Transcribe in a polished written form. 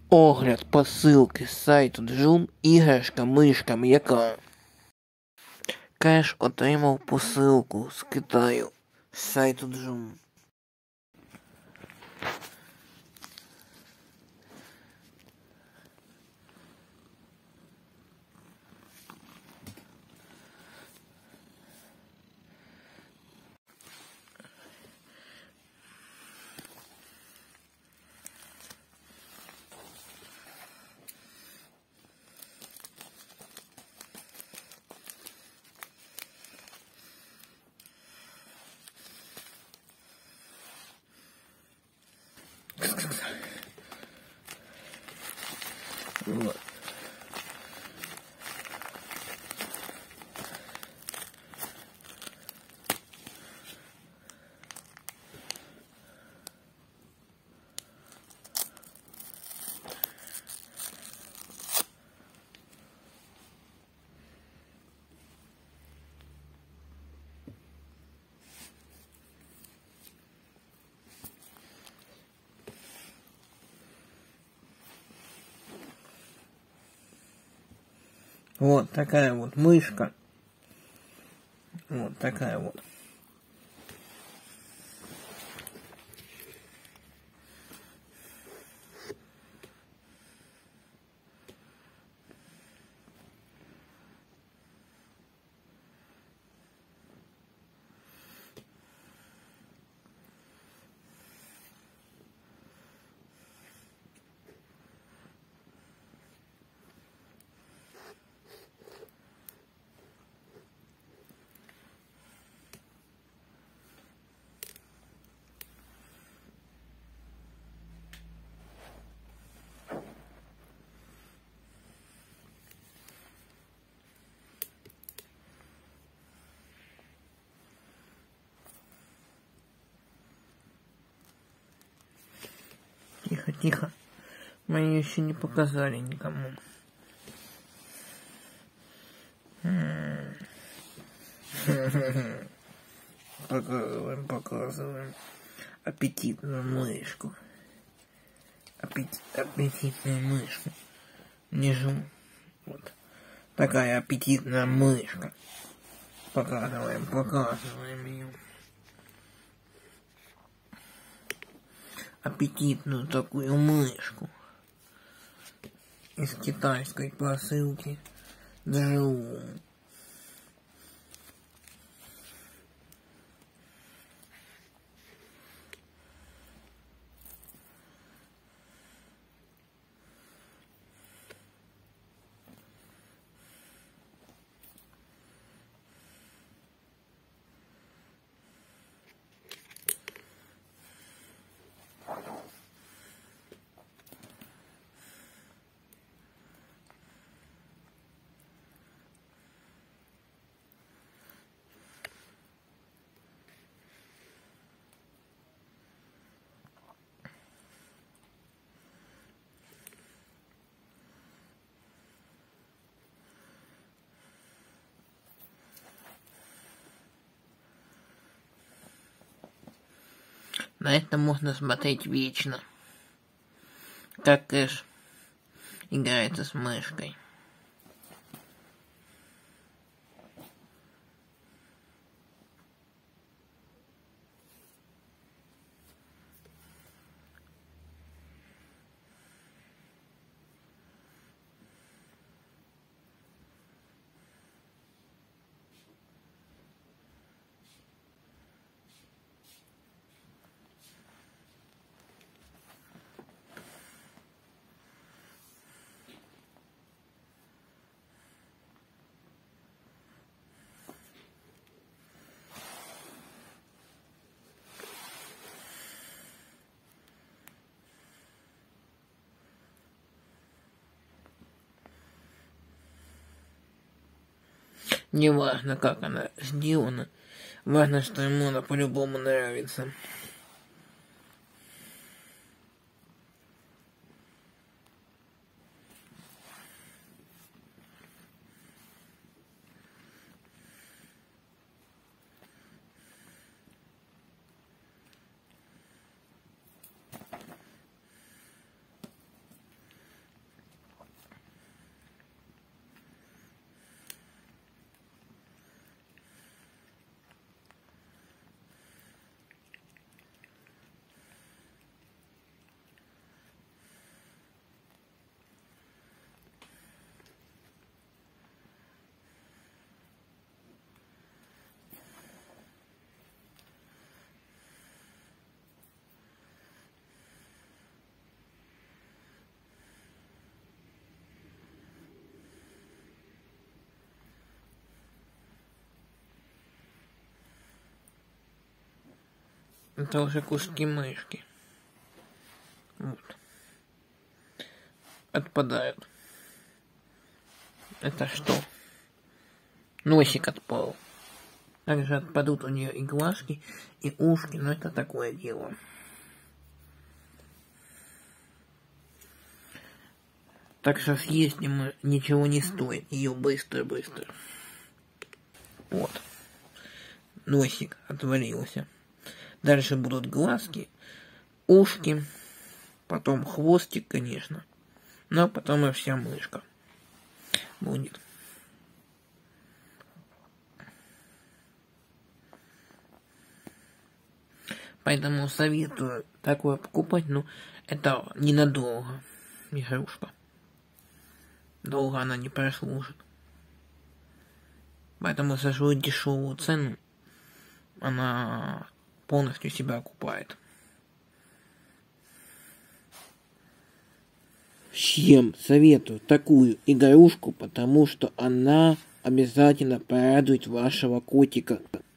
Огляд посилки з сайту Джум. Іграшка мишка м'яка. Кеш отримав посилку з Китаю з сайту Джум. Вот. Вот такая вот мышка. Вот такая вот. Тихо, тихо. Мы ее еще не показали никому. Показываем. Аппетитную мышку. Аппетитную мышку. Нежу. Вот. Такая аппетитная мышка. Показываем ее. Аппетитную такую мышку из китайской посылки Джум. На это можно смотреть вечно, как Кэш играется с мышкой. Не важно, как она сделана, важно, что ему она по-любому нравится. Это уже куски-мышки. Вот. Отпадают. Это что? Носик отпал. Также отпадут у нее и глазки, и ушки, но это такое дело. Так что съесть ничего не стоит. Ее быстро-быстро. Вот. Носик отвалился. Дальше будут глазки, ушки, потом хвостик, конечно. Но потом и вся мышка будет. Поэтому советую такое покупать, но это ненадолго игрушка. Долго она не прослужит. Поэтому за свою дешевую цену она полностью себя окупает. Всем советую такую игрушку, потому что она обязательно порадует вашего котика.